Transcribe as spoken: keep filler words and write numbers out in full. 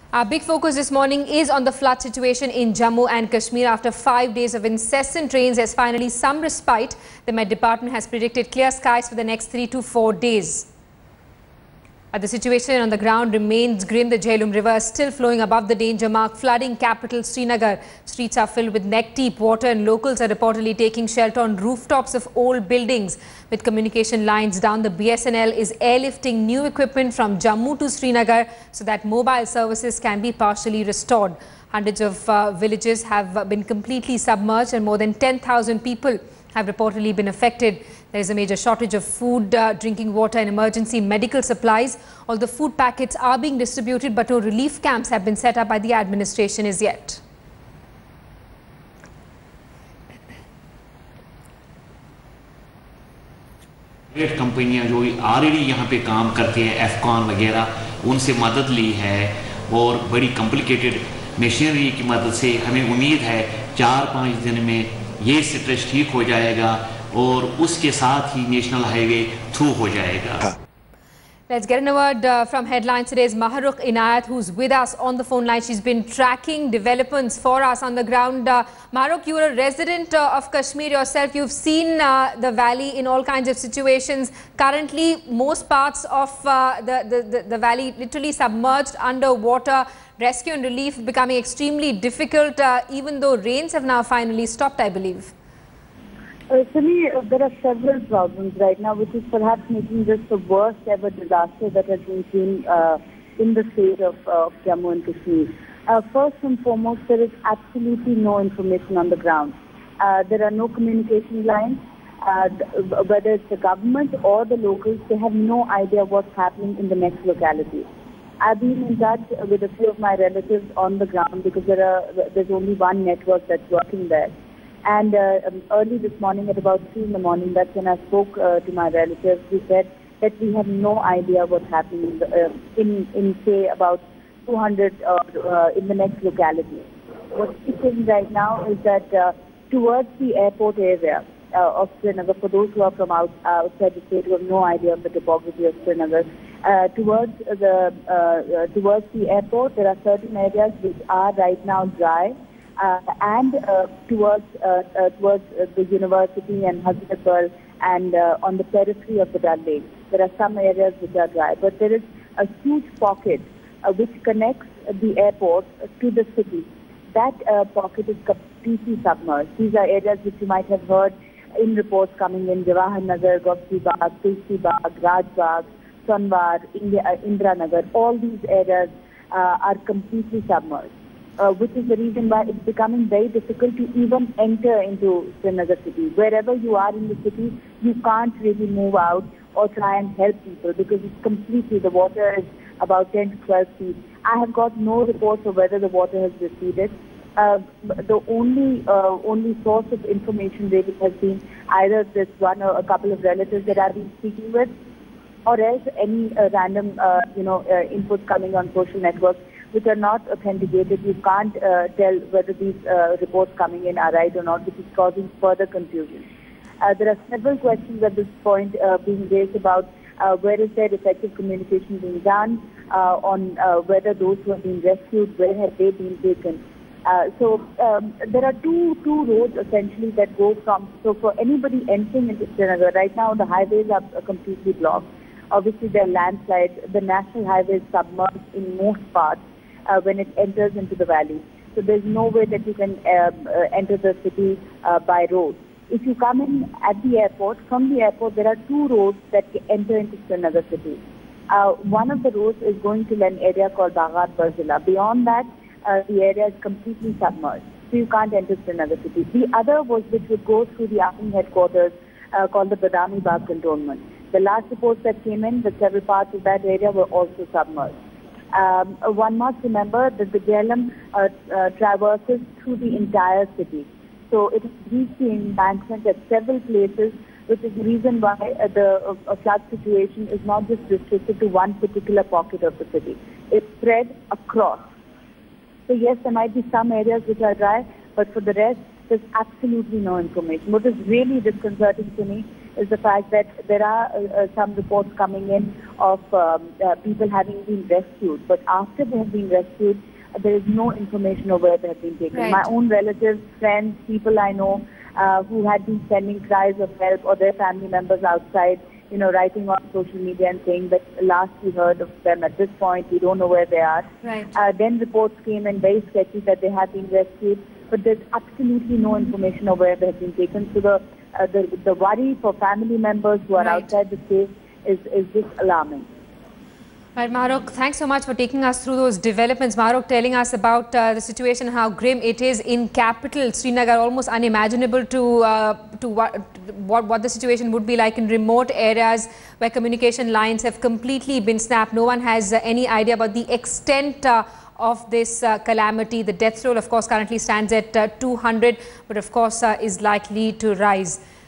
Our big focus this morning is on the flood situation in Jammu and Kashmir. After five days of incessant rains, there's finally some respite. The Met Department has predicted clear skies for the next three to four days. But the situation on the ground remains grim. The Jhelum River is still flowing above the danger mark, flooding capital Srinagar. Streets are filled with neck-deep water and locals are reportedly taking shelter on rooftops of old buildings. With communication lines down, the B S N L is airlifting new equipment from Jammu to Srinagar so that mobile services can be partially restored. Hundreds of uh, villages have been completely submerged and more than ten thousand people have reportedly been affected. There is a major shortage of food, uh, drinking water and emergency medical supplies. All the food packets are being distributed, but no relief camps have been set up by the administration as yet. Private कंपनियां जो already यहाँ पे काम करते हैं Afcon वगैरह उनसे मदद ली है और बड़ी कॉम्प्लिकेटेड मशीनरी की मदद से हमें उम्मीद है चार पाँच दिन में ये स्ट्रेस ठीक हो जाएगा और उसके साथ ही नेशनल हाईवे थ्रू हो जाएगा. Let's get a word uh, from headlines. Today is Maharukh Inayat, who's with us on the phone line. She's been tracking developments for us on the ground. Uh, Maharukh, you're a resident uh, of Kashmir yourself. You've seen uh, the valley in all kinds of situations. Currently, most parts of uh, the, the, the, the valley literally submerged under water. Rescue and relief becoming extremely difficult, uh, even though rains have now finally stopped, I believe. Uh, Sunny, uh, there are several problems right now, which is perhaps making this the worst ever disaster that has been seen uh, in the state of, uh, of Jammu and Kashmir. Uh, first and foremost, there is absolutely no information on the ground. Uh, there are no communication lines. Uh, whether it's the government or the locals, they have no idea what's happening in the next locality. I've been in touch with a few of my relatives on the ground because there are, there's only one network that's working there. And uh, um, early this morning at about three in the morning, that's when I spoke uh, to my relatives. We said that we have no idea what's happening in, the, uh, in, in say, about two hundred uh, uh, in the next locality. What's happening right now is that uh, towards the airport area uh, of Srinagar, for those who are from out, outside the state who have no idea of the topography of Srinagar, uh, towards the uh, uh, towards the airport, there are certain areas which are right now dry. Uh, and uh, towards uh, uh, towards uh, the university and Hazratpur and uh, on the periphery of the Dal Lake, there are some areas which are dry, but there is a huge pocket uh, which connects the airport to the city. That uh, pocket is completely submerged. These are areas which you might have heard in reports coming in: Jawahar Nagar, Gopsi Bagh, Tulsi Bagh, Raj Bagh, Sonwar, India, uh, Indra Nagar. All these areas uh, are completely submerged. Uh, which is the reason why it's becoming very difficult to even enter into Srinagar city. Wherever you are in the city, you can't really move out or try and help people because it's completely, the water is about ten to twelve feet. I have got no reports of whether the water has receded. Uh, the only uh, only source of information really has been either this one or a couple of relatives that I've been speaking with, or else any uh, random uh, you know uh, input coming on social networks which are not authenticated. You can't uh, tell whether these uh, reports coming in are right or not, which is causing further confusion. Uh, there are several questions at this point uh, being raised about uh, where is there effective communication being done, uh, on uh, whether those who have been rescued, where have they been taken. Uh, so um, there are two two roads essentially that go from, so for anybody entering into Srinagar, right now the highways are completely blocked. Obviously there are landslides, the national highway is submerged in most parts. Uh, when it enters into the valley. So there's no way that you can uh, uh, enter the city uh, by road. If you come in at the airport, from the airport there are two roads that enter into Srinagar city. Uh, one of the roads is going to an area called Baghat Barzila. Beyond that, uh, the area is completely submerged. So you can't enter Srinagar city. The other was which would go through the army headquarters uh, called the Badami Bagh Cantonment. The last reports that came in, that several parts of that area were also submerged. Um, one must remember that the Jhelum uh, uh, traverses through the entire city. So it has reached the embankment at several places, which is the reason why uh, the uh, flood situation is not just restricted to one particular pocket of the city. It's spread across. So yes, there might be some areas which are dry, but for the rest, there's absolutely no information. What is really disconcerting to me is the fact that there are uh, some reports coming in of um, uh, people having been rescued. But after they have been rescued, uh, there is no information of where they have been taken. Right. My own relatives, friends, people I know uh, who had been sending cries of help, or their family members outside, you know, writing on social media and saying that last we heard of them at this point, we don't know where they are. Right. Uh, then reports came in very sketchy that they have been rescued, but there's absolutely no information of where they have been taken. So the uh, the, the worry for family members who are Right. outside the state is, is just alarming. Right, Mahrukh, thanks so much for taking us through those developments. Mahrukh telling us about uh, the situation, how grim it is in capital Srinagar, almost unimaginable to uh, to what, what what the situation would be like in remote areas where communication lines have completely been snapped. No one has uh, any idea about the extent uh, of this uh, calamity. The death toll, of course, currently stands at uh, two hundred, but of course uh, is likely to rise.